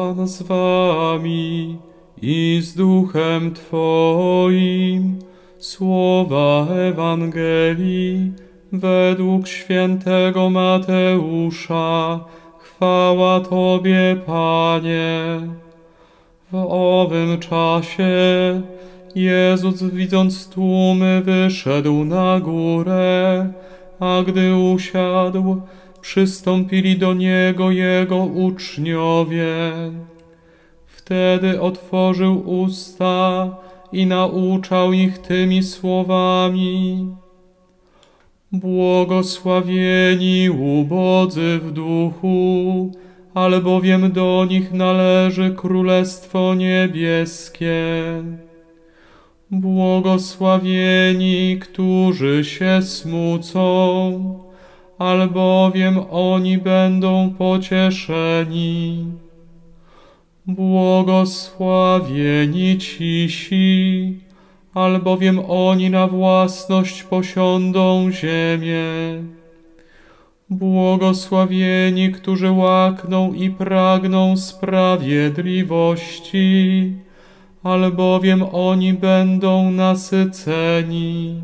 Pan z wami i z duchem Twoim. Słowa Ewangelii według świętego Mateusza. Chwała Tobie, Panie. W owym czasie Jezus, widząc tłumy, wyszedł na górę, a gdy usiadł, przystąpili do Niego Jego uczniowie. Wtedy otworzył usta i nauczał ich tymi słowami: Błogosławieni ubodzy w duchu, albowiem do nich należy Królestwo Niebieskie. Błogosławieni, którzy się smucą, albowiem oni będą pocieszeni. Błogosławieni cisi, albowiem oni na własność posiądą ziemię. Błogosławieni, którzy łakną i pragną sprawiedliwości, albowiem oni będą nasyceni.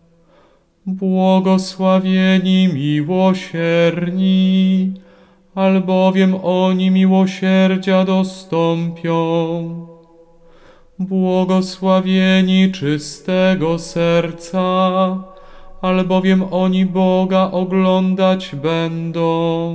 Błogosławieni miłosierni, albowiem oni miłosierdzia dostąpią. Błogosławieni czystego serca, albowiem oni Boga oglądać będą.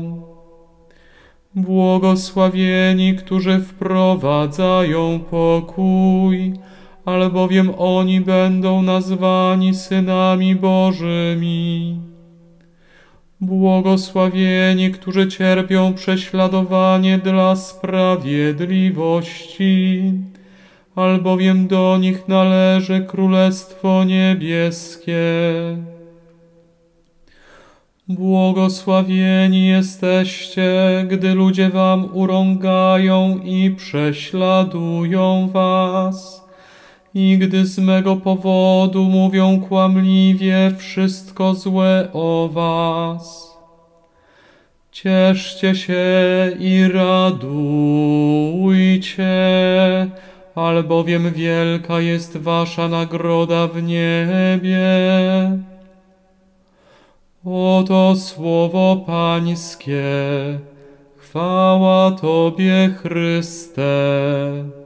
Błogosławieni, którzy wprowadzają pokój, albowiem oni będą nazwani synami Bożymi. Błogosławieni, którzy cierpią prześladowanie dla sprawiedliwości, albowiem do nich należy Królestwo Niebieskie. Błogosławieni jesteście, gdy ludzie wam urągają i prześladują was, i gdy z mego powodu mówią kłamliwie wszystko złe o was. Cieszcie się i radujcie, albowiem wielka jest wasza nagroda w niebie. Oto słowo Pańskie. Chwała Tobie, Chryste.